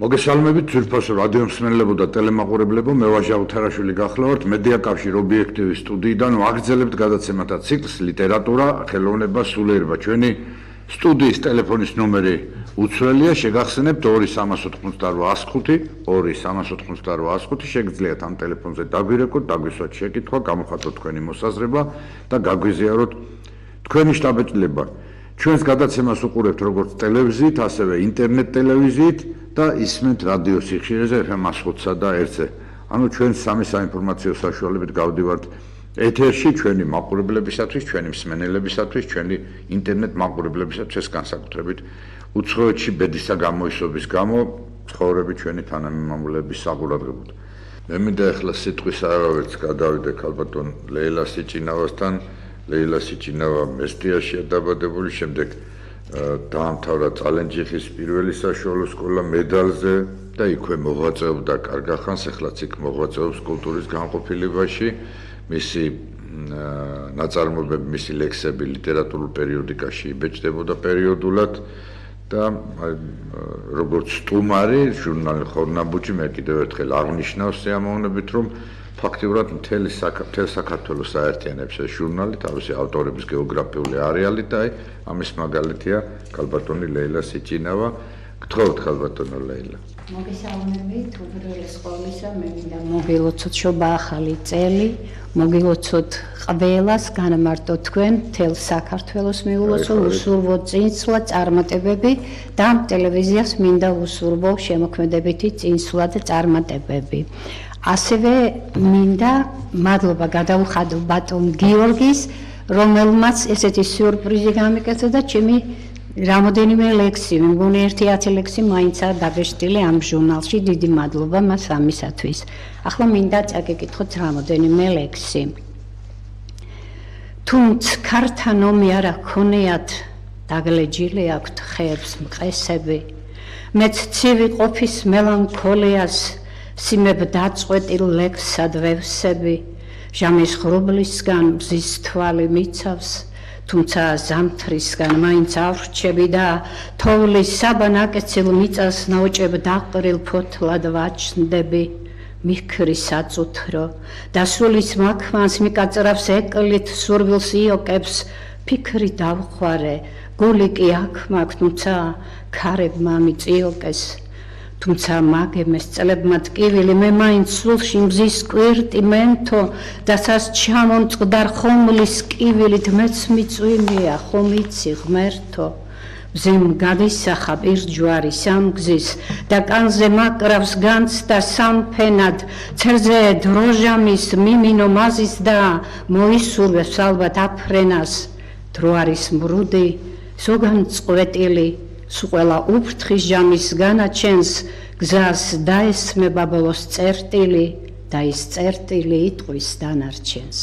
მოგესალმებით ძვირფასო რადიო მსმენელებო და ტელემაყურებლებო, მე ვაჟა უთარაშვილი გახლავართ მედია კავშირ ობიექტივის სტუდიიდან ვაგრძელებთ გადაცემათა ციკლს ლიტერატურა, ხელოვნება, სულიერება. ჩვენი სტუდიის ტელეფონის ნომერი უცვლელია, შეგახსენებთ 2388 23885 შეგიძლიათ ამ ტელეფონზე დაგვირეკოთ, დაგვისვათ შეკითხვა, გამოხატოთ თქვენი მოსაზრება და გაგვიზიაროთ თქვენი შტაბ-ეტილება. ჩვენს გადაცემას უყურებთ როგორც ტელევიზიით, ასევე ინტერნეტ ტელევიზიით და ისმენთ რადიო სიხშირეზე FM 105-სა და 1-ზე. ანუ ჩვენ სამი საინფორმაციო საშუალებით გავდივართ ეთერში ჩვენი მაყურებლებისათვის, ჩვენი მსმენელებისათვის, ჩვენი ინტერნეტ მაყურებლებისათვის განსაკუთრებით უცხოეთში ბედისა გამოისობის გამო ცხოვრები ჩვენი თანამემამულეების საყურადღებოდ. მე მინდა ახლა სიტყვის არავერც გადავიდე ქალბატონ ლეილა სიჭინავასთან. ლეილა სიჭინავა მესტიაშია დაბადებული, შემდეგ დაამთავრა წალენჯიხის პირველი საშუალო სკოლა მედალზე და იქვე მოღვაწეობდა კარგ ხანს, ახლაც იქ მოღვაწეობს კულტურის განყოფილებაში. მისი ნაწარმოებები, მისი ლექსები ლიტერატურულ პერიოდიკაში იბეჭდებოდა პერიოდულად და როგორც სტუმარი ჟურნალი ხორნაბუჯი მე კიდევ ერთხელ აღნიშნავს სიამოვნებით, რომ ფაქტიურად მთელ საქართველოს აერთიანებს ეს ჟურნალი თავისი ავტორების გეოგრაფიული არეალით და ამის მაგალითია ქალბატონი ლეილა სიჭინავა. გთხოვთ ქალბატონო ლეილა. მოგესალმებით, უბრალეს ყოვლისა, მე მინდა მოგილოცოთ შობა ახალი წელი, მოგილოცოთ ყველას, განამარტოთ თქვენ, მთელ საქართველოს მიულოცო, უსურვო წინსვლა, წარმატებები და ტელევიზიას მინდა უსურვო შემოქმედებითი წინსვლა და წარმატებები. ასევე მინდა მადლობა გადავუხადო ბატონ გიორგის, რომელმაც ესეთი სიურპრიზი გამიკეთა და ჩემი რამოდენიმე ლექსი, მე მგონი 1-10 ლექსი მაინცა დაგეშტილი ამ ჟურნალში, დიდი მადლობა მას ამისათვის. ახლა მინდა წაგეკითხოთ რამოდენიმე ლექსი. თუნც ქართანომი არა ქონიათ, დაგლეჯილი აქვთ ხეებს მყესები, მეც ცივი ყოფის მელანქოლიას სიმებ დაწყვეტილ ლექსად ვევსები, ჟამის ღრუბლისგან მზის თვალი მიცავს, თუმცა ზამთრისგან მაინც ავრჩები და თოვლის საბანაკეცილ მიწას ნაოჭებ დაყრილ ფოთლად ვაჩნდები, მიქრის აწუთრო და სულის მაქმანს მიკაწრავს ეკლით სურვილს იოკებს, ფიქრი დავხვარე, გული კი აქ მაქვს, თუმცა ქარებმა მიწიოკეს. თუმცა მაგემეს წლებმა ტკივილი მე მაინც სულში მზის კვირტი მენთო და სას ჩამომწყდარ ხომლის კივილით მეც მიწვიმია ხომ იცი ღმერთო. მზემ გადისახა პირჯვარი სამგზის და კანზე მაკრავს განცდა სამფენად, ცერზე დროჟამის მიმინო მაზის და მოისურვებს ალბათ აფრენას. დრო არის მრუდი, ზოგან წყვეტილი, სუყველა უფრთხის ჟამის განაჩენს, გზას დაესმება ბოლოს წერტილი და ის წერტილი იტყვის დანარჩენს.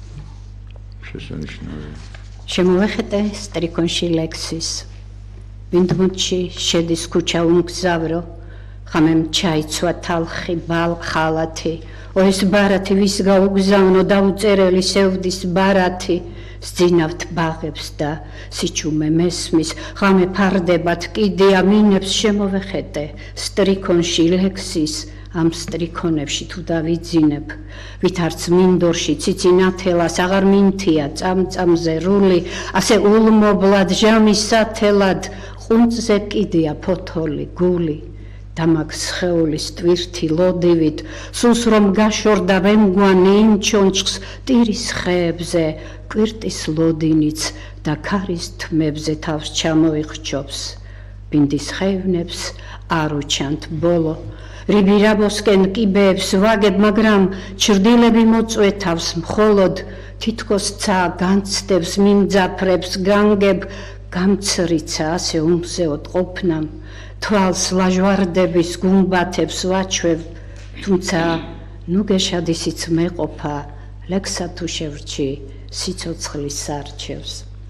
შესანიშნავია. შემოვეხეტე სტრიქონში ლექსის. ვინდმუთში შედის ქუჩა უმგზავრო, ხამემ ჩაიცვა თალხი ხალათი, ო ეს ბარათი ვის გაუგზავნო დაუწერელი სევდის ბარათი. სძინავთ ბაღებს და სიჩუმე მესმის, ღამე ფარდებათ კიდია მინებს შემოვეხეტე სტრიქონში ლექსის, ამ სტრიქონებში თუ დავიძინებ, ვით არც მინდორში ციცინათელას აღარ მინთია წამწამზე რული, ასე ულმობლად ჟამის სათელად, ყუნწზე კიდია ფოთოლი გული. დამაგ სხეულის ტვირთი ლოდივით, სულს რომ გაშორდა ვემგვანი ინჩონჩხს ტირის ხეებზე, კვირტის ლოდინიც და ქარის თმებზე თავს ჩამოიხრჩობს. ბინდის ხევნებს არ უჩანთ ბოლო, რიბირაბოსკენ კიბეებს ვაგებ, მაგრამ ჩრდილები მოწვეთავს მხოლოდ, თითქოს ცა განცდებს მიმძაფრებს განგებ, გამცრიცა ასე უმზეოდ ყოფნამ, თვალს ლაჟვარდების გუმბათებს ვაჩვევ, თუმცა ნუ გეშადისიც მეყოფა, ლექსა თუ შევრჩი, სიცოცხლის სარჩევს.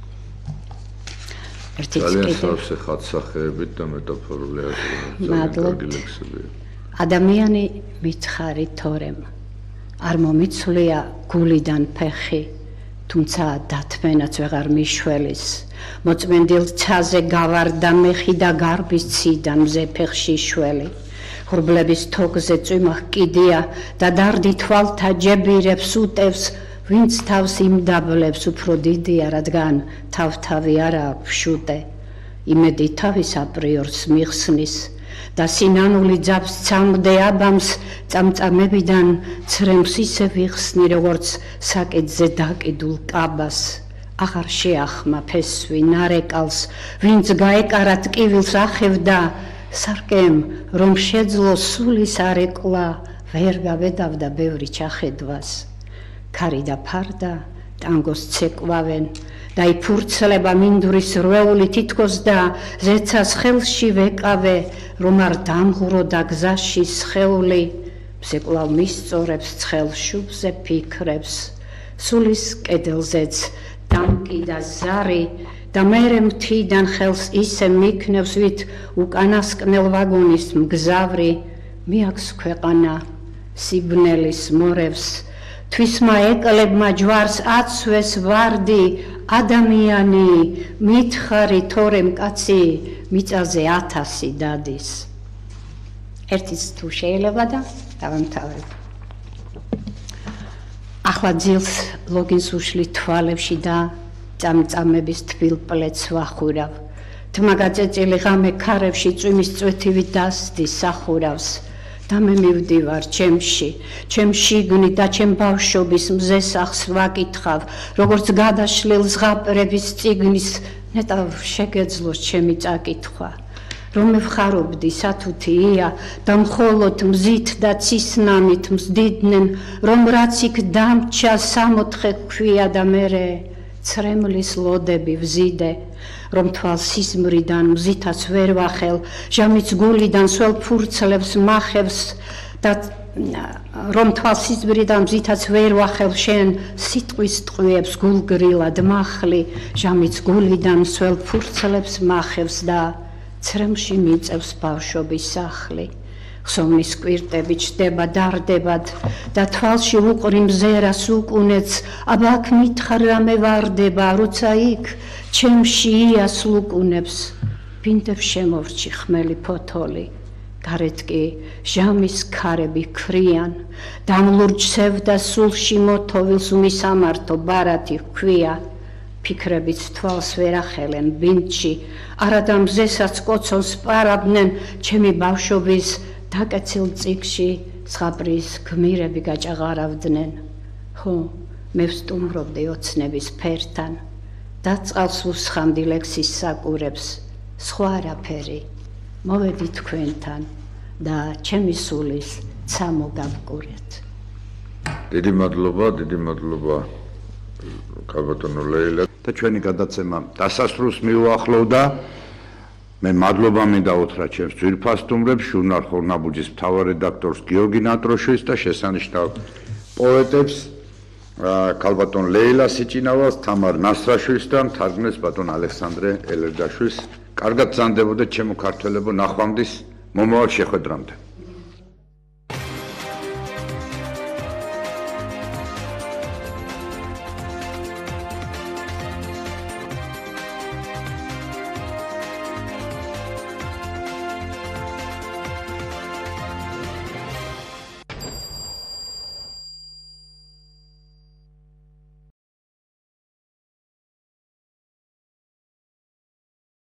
ძალიან სავსე ხატსახეებით და მეტაფორული მადლობთ. ადამიანი მითხარი თორემ, არ მომიცვლია გულიდან ფეხი, თუმცა დათმენაც ვეღარ მიშველის. მოწმენდილ ცაზე გავარდა მეხი და გარბის ციდან მზე ფეხში შველი. ღრუბლების თოგზე წვიმახ კიდია და დარდი თვალთა ჯებირებს უტევს, ვინც თავს იმდაბლებს უფრო დიდია, რადგან თავთავი არა აქვს შუტე. იმედი თავის აპრიორს მიხსნის და სინანული ძაბს წამდე აბამს, წამწამებიდან ცრემს ისე ვიხსნი, როგორც საკეთზე დაკიდულ კაბას. აღარ შეახმა ფესვი ნარეკალს, ვინც გაეკარა ტკივილს ახევდა, სარკემ რომ შეძლო სულის არეკლა, ვერ გავედავდა ბევრი ჩახედვას. ქარი და ფარდა ტანგოს ცეკვავენ და იფურცლება მინდურის რვეული თითქოს და ზეცას ხელში ვეკავე, რომ არ დამღვროდა გზაში სხეული, მზეკლავ მისწორებს ცხელ შუბზე ფიქრებს, სულის კედელზეც დამკიდა ზარი და მერე მთიდან ხელს ისე მიქნევს, ვით უკანასკნელ ვაგონის მგზავრი, მიაქვს ქვეყანა სიბნელის მორევს, თვისმა ეკლებმა ჯვარს აცვეს ვარდი, ადამიანი მითხარი თორემ კაცი მიწაზე 1000 დადის. ერთიც თუ შეიძლება და დავამთავრებ. ახლა ძილს ლოგინს უშლით თვალებში და წამწამების თბილ პლეთს ვახურავ. თმა გაწეწილი ღამე ქარებში წვიმის წვეთივით დასდის სახურავს. და მე მივდივარ ჩემში შიგნით და ჩემ ბავშვობის მზესახს ვაკითხავ, როგორც გადაშლილ ზღაპრების წიგნის, ნეტავ შეგეძლოს ჩემი წაკითხვა. რომ მევხარობდი სათუთია და მხოლოდ მზით და ცისნამით მზდიდნენ, რომ რაც იქ დამჩა 64 ქვია და მერე ცრემლის ლოდები ვზიდე, რომ თვალ სიზმრიდან მზითაც ვერ ვახელ, ჟამიც გულიდან სველ ფურცლებს მახევს და რომ თვალ სიზმრიდან მზითაც ვერ ვახელ, შენ სიტყვის ტყვიებს გულგრილად მახლი, ჟამიც გულიდან სველ ფურცლებს მახევს და ცრემში მიწევს ბავშვობის სახლი. ხსოვნის კვირტები ჩდება დარდებად და თვალში უყრი მზერას უკუნეც, აბა აქ მითხარ რამე ვარდება, როცა იქ ჩემში იას ლუკუნებს, ბინდებს შემორჩი ხმელი ფოთოლი, გარეთ კი ჟამის ქარები ქრიან, დამლურჯ სევდა სულში მოთოვილს უმისამართო ბარათი ჰქვია, ფიქრებიც თვალს ვერ ახელენ ბინდში, არადა მზესაც კოცონს პარაბდნენ, ჩემი ბავშვობის დაკეცილ წიგში ზღაპრის გმირები გაჭაღარავდნენ. ხო, მე ვსტუმრობდი ოცნების ფერთან და წყალს უსხამდი ლექსის საკურებს, სხვა არაფერი, მოვედი თქვენთან და ჩემი სულის ცა მოგავკურეთ. დიდი მადლობა ქალბატონო ლეილა და ჩვენი გადაცემა დასასრულს მიუახლოვდა. მე მადლობა მინდა უთხრა ჩემს ძვირფას სტუმრებს, ჟურნალ ხორნაბუჯის მთავარ რედაქტორს გიორგი ნატროშვილი და შესანიშნავ პოეტებს ქალბატონ ლეილა სიჭინავალს, თამარ ნასრაშვილს და მთარგმნელს ბატონ ალექსანდრე ელერდაშვილს. კარგად გრძანდებოდეთ ჩემო ქართველებო, ნახვამდის მომავალ შეხვედრამდე.